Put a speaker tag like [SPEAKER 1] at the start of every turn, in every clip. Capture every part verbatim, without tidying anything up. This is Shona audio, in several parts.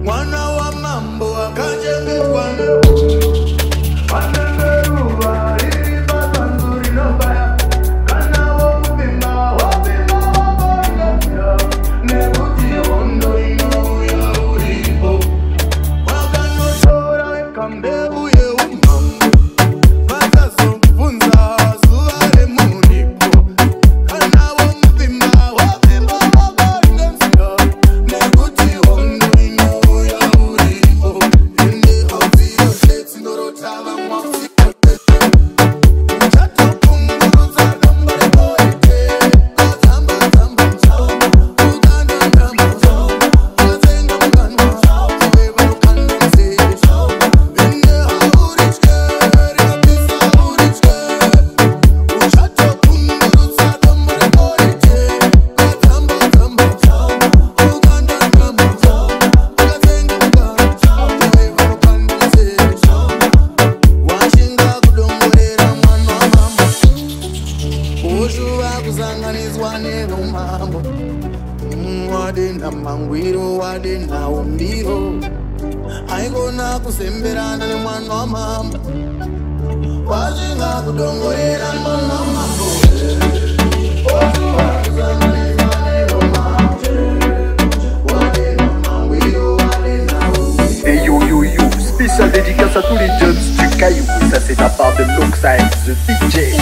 [SPEAKER 1] mwana wa mambo akachengetwa Wanengeruwa iriba tanzuri nobaya Kana wo mpima wapima wabarigafya Nebuti ondo ino ya uripo Wakanotora kambebu ye umambo Mataso mfunza suare munipo Kana wo mpima wapima wabarigafya Nebuti ondo ino ya uripo Inde hauzi yo sheti noro tava mwafsi Wadena mangwiro wadena umbiro Haigona kusemberana ni mwana wa mamba Wajinga kudongorera mwana wa mambo Oju wakuzanga ni mwana wa mambo Wadena mangwiro wadena umbiro
[SPEAKER 2] Hey yo yo yo, spécial dédicace à tous les jobs du Caillou. Ça c'est la part de Lockside, the D J.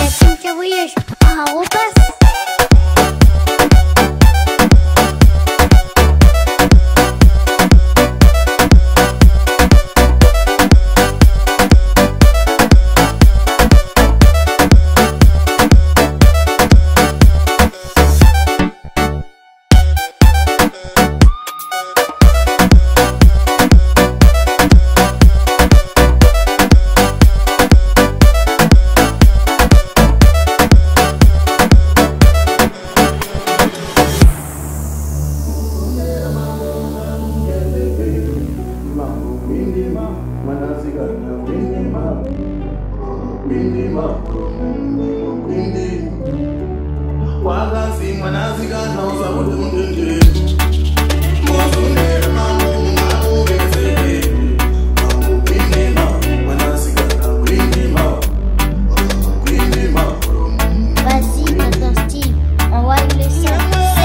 [SPEAKER 1] Wagazi mwanazika na usabudu mdende Mwazunere mambo mungamu gezeke Mambo kwindima mwanazika na kwindima Kwindima
[SPEAKER 3] Vas-y, maintenant Steve, envoie le son.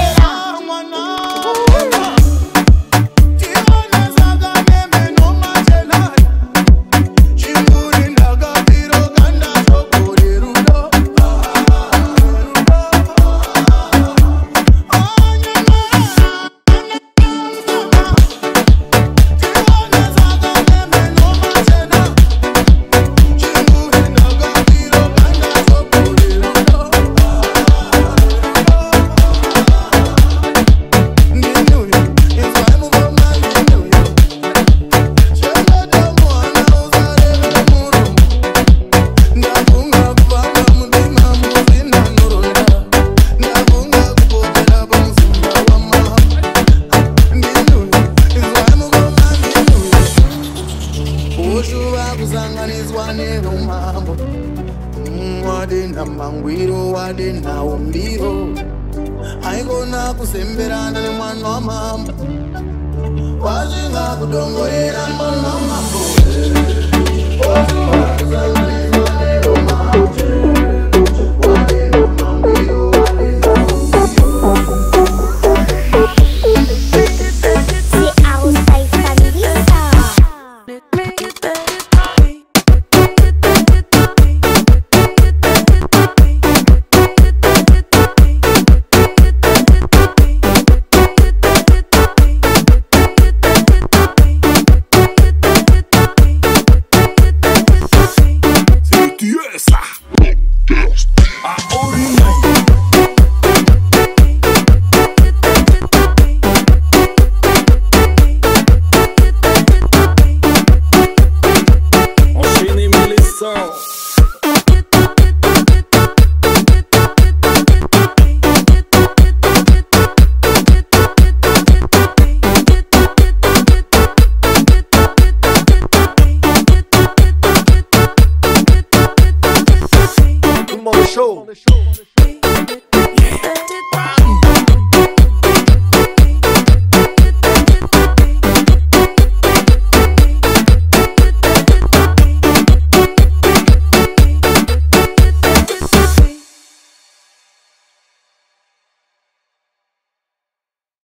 [SPEAKER 1] Wadena mangwiro wadena umbiro Haigona kusemberana ni mwana wa mamba Wajinga kudongorera mwana wa mambo Oju wakuzanga ni mwana wa mambo Wadena mangwiro wadena umbiro
[SPEAKER 3] C'est Aroussaï Family ça.
[SPEAKER 2] Show. Yeah.